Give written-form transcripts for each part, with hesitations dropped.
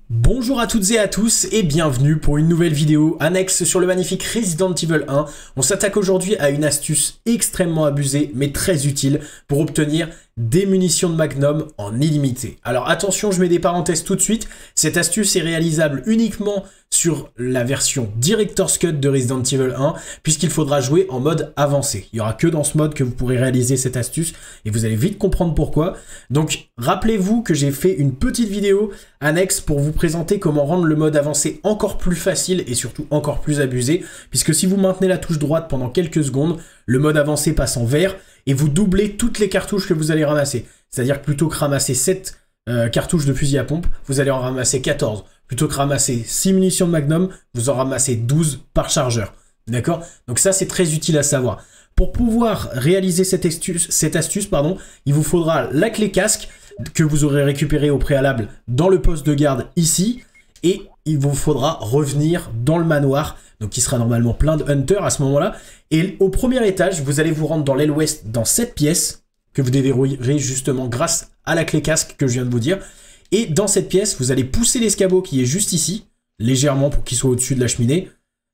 Bonjour à toutes et à tous et bienvenue pour une nouvelle vidéo annexe sur le magnifique Resident Evil 1. On s'attaque aujourd'hui à une astuce extrêmement abusée mais très utile pour obtenir des munitions de Magnum en illimité. Alors attention, je mets des parenthèses tout de suite, cette astuce est réalisable uniquement sur la version Director's Cut de Resident Evil 1 puisqu'il faudra jouer en mode avancé. Il n'y aura que dans ce mode que vous pourrez réaliser cette astuce et vous allez vite comprendre pourquoi. Donc rappelez-vous que j'ai fait une petite vidéo annexe pour vous présenter comment rendre le mode avancé encore plus facile et surtout encore plus abusé, puisque si vous maintenez la touche droite pendant quelques secondes, le mode avancé passe en vert et vous doublez toutes les cartouches que vous allez ramasser. C'est-à-dire que plutôt que ramasser 7 cartouches de fusil à pompe, vous allez en ramasser 14. Plutôt que ramasser 6 munitions de Magnum, vous en ramassez 12 par chargeur. D'accord? Donc ça, c'est très utile à savoir. Pour pouvoir réaliser cette astuce, il vous faudra la clé casque que vous aurez récupérée au préalable dans le poste de garde ici. Et il vous faudra revenir dans le manoir, donc qui sera normalement plein de hunters à ce moment-là. Et au premier étage, vous allez vous rendre dans l'aile ouest dans cette pièce que vous déverrouillerez justement grâce à la clé casque que je viens de vous dire. Et dans cette pièce, vous allez pousser l'escabeau qui est juste ici, légèrement pour qu'il soit au-dessus de la cheminée.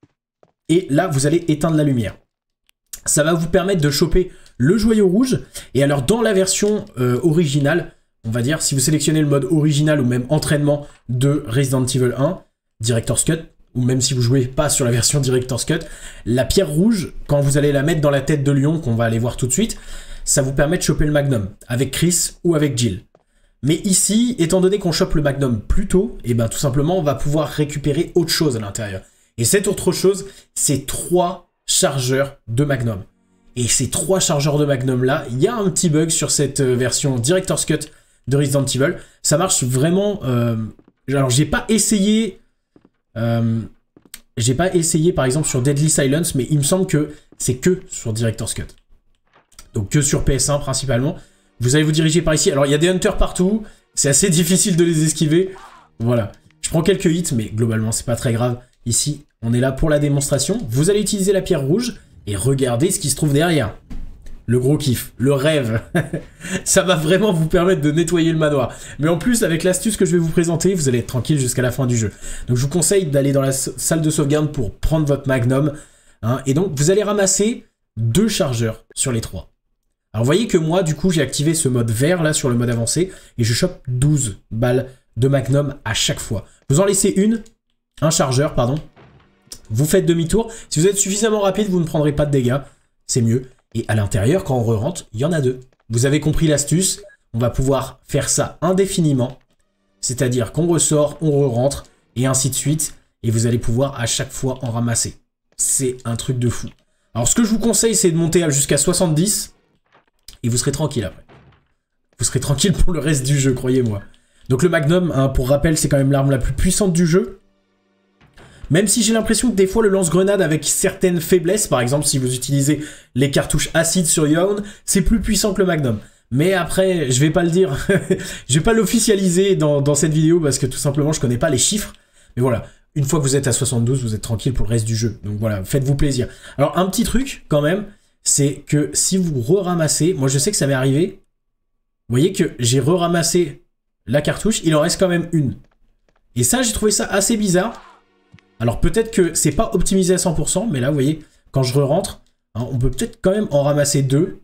Et là, vous allez éteindre la lumière. Ça va vous permettre de choper le joyau rouge. Et alors, dans la version originale, on va dire, si vous sélectionnez le mode original ou même entraînement de Resident Evil 1, Director's Cut, ou même si vous jouez pas sur la version Director's Cut, la pierre rouge, quand vous allez la mettre dans la tête de lion, qu'on va aller voir tout de suite, ça vous permet de choper le Magnum, avec Chris ou avec Jill. Mais ici, étant donné qu'on chope le Magnum plus tôt, et ben tout simplement, on va pouvoir récupérer autre chose à l'intérieur. Et cette autre chose, c'est 3 chargeurs de Magnum. Et ces 3 chargeurs de Magnum là, il y a un petit bug sur cette version Director's Cut de Resident Evil. Ça marche vraiment... alors, j'ai pas essayé par exemple sur Deadly Silence, mais il me semble que c'est que sur Director's Cut. Donc que sur PS1 principalement. Vous allez vous diriger par ici. Alors, il y a des hunters partout. C'est assez difficile de les esquiver. Voilà. Je prends quelques hits, mais globalement, c'est pas très grave. Ici, on est là pour la démonstration. Vous allez utiliser la pierre rouge et regardez ce qui se trouve derrière. Le gros kiff, le rêve. Ça va vraiment vous permettre de nettoyer le manoir. Mais en plus, avec l'astuce que je vais vous présenter, vous allez être tranquille jusqu'à la fin du jeu. Donc, je vous conseille d'aller dans la salle de sauvegarde pour prendre votre Magnum. Hein, et donc, vous allez ramasser 2 chargeurs sur les 3. Alors, vous voyez que moi, du coup, j'ai activé ce mode vert, là, sur le mode avancé, et je chope 12 balles de Magnum à chaque fois. Vous en laissez un chargeur, pardon. Vous faites demi-tour. Si vous êtes suffisamment rapide, vous ne prendrez pas de dégâts. C'est mieux. Et à l'intérieur, quand on re-rentre, il y en a 2. Vous avez compris l'astuce. On va pouvoir faire ça indéfiniment. C'est-à-dire qu'on ressort, on re-rentre, et ainsi de suite. Et vous allez pouvoir à chaque fois en ramasser. C'est un truc de fou. Alors, ce que je vous conseille, c'est de monter jusqu'à 70. Et vous serez tranquille après. Vous serez tranquille pour le reste du jeu, croyez-moi. Donc le Magnum, hein, pour rappel, c'est quand même l'arme la plus puissante du jeu. Même si j'ai l'impression que des fois le lance-grenade avec certaines faiblesses, par exemple si vous utilisez les cartouches acides sur Yawn, c'est plus puissant que le Magnum. Mais après, je vais pas le dire, je vais pas l'officialiser dans cette vidéo parce que tout simplement je connais pas les chiffres. Mais voilà, une fois que vous êtes à 72, vous êtes tranquille pour le reste du jeu. Donc voilà, faites-vous plaisir. Alors un petit truc quand même, c'est que si vous re-ramassez, moi je sais que ça m'est arrivé, vous voyez que j'ai re-ramassé la cartouche, il en reste quand même une. Et ça, j'ai trouvé ça assez bizarre. Alors peut-être que c'est pas optimisé à 100%, mais là, vous voyez, quand je re-rentre, hein, on peut peut-être quand même en ramasser 2,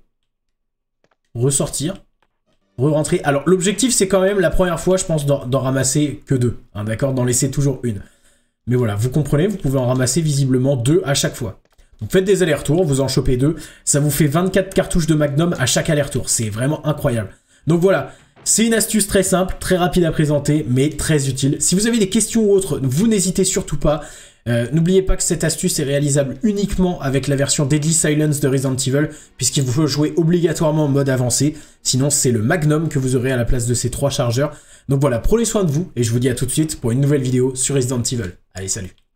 ressortir, re-rentrer. Alors l'objectif, c'est quand même la première fois, je pense, d'en ramasser que 2, hein, d'accord, d'en laisser toujours une. Mais voilà, vous comprenez, vous pouvez en ramasser visiblement 2 à chaque fois. Donc faites des allers-retours, vous en chopez 2, ça vous fait 24 cartouches de Magnum à chaque aller-retour, c'est vraiment incroyable. Donc voilà, c'est une astuce très simple, très rapide à présenter, mais très utile. Si vous avez des questions ou autres, vous n'hésitez surtout pas. N'oubliez pas que cette astuce est réalisable uniquement avec la version Deadly Silence de Resident Evil, puisqu'il vous faut jouer obligatoirement en mode avancé, sinon c'est le Magnum que vous aurez à la place de ces 3 chargeurs. Donc voilà, prenez soin de vous, et je vous dis à tout de suite pour une nouvelle vidéo sur Resident Evil. Allez, salut!